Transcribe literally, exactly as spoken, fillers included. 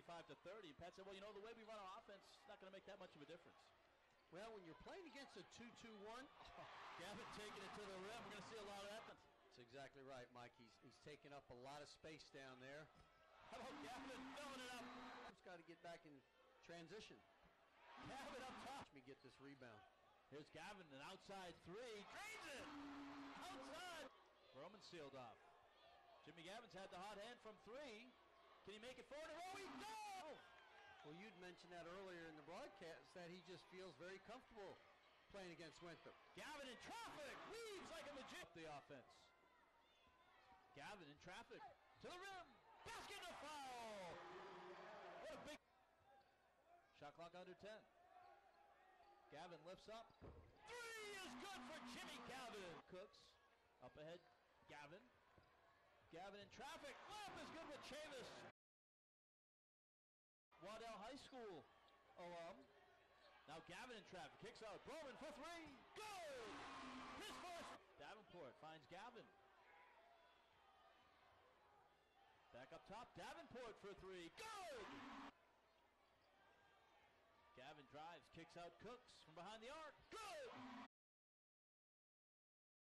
thirty-five to thirty. And Pat said, well, you know, the way we run our offense is not going to make that much of a difference. Well, when you're playing against a two two one, oh, Gavin taking it to the rim. We're going to see a lot of that. That's exactly right, Mike. He's, he's taking up a lot of space down there. How about Gavin filling it up? He's got to get back in transition. Gavin up top. Watch me get this rebound. Here's Gavin, an outside three. Drains it! Outside! Roman sealed off. Jimmy Gavin's had the hot hand from three. Can he make it four in a row? He does! Well, you'd mentioned that earlier in the broadcast, that he just feels very comfortable playing against Winthrop. Gavin in traffic! Leads like a magician. The offense. Gavin in traffic. To the rim! Basket and a foul! What a big... Shot clock under ten. Gavin lifts up. Three is good for Jimmy Gavin. Cooks. Up ahead, Gavin. Gavin in traffic. Lamp is good with Chavis. Waddell High School alum. Now Gavin in traffic. Kicks out. Bowman for three. Good! His first. Davenport finds Gavin. Back up top. Davenport for three. Good! Gavin drives. Kicks out Cooks from behind the arc. Good!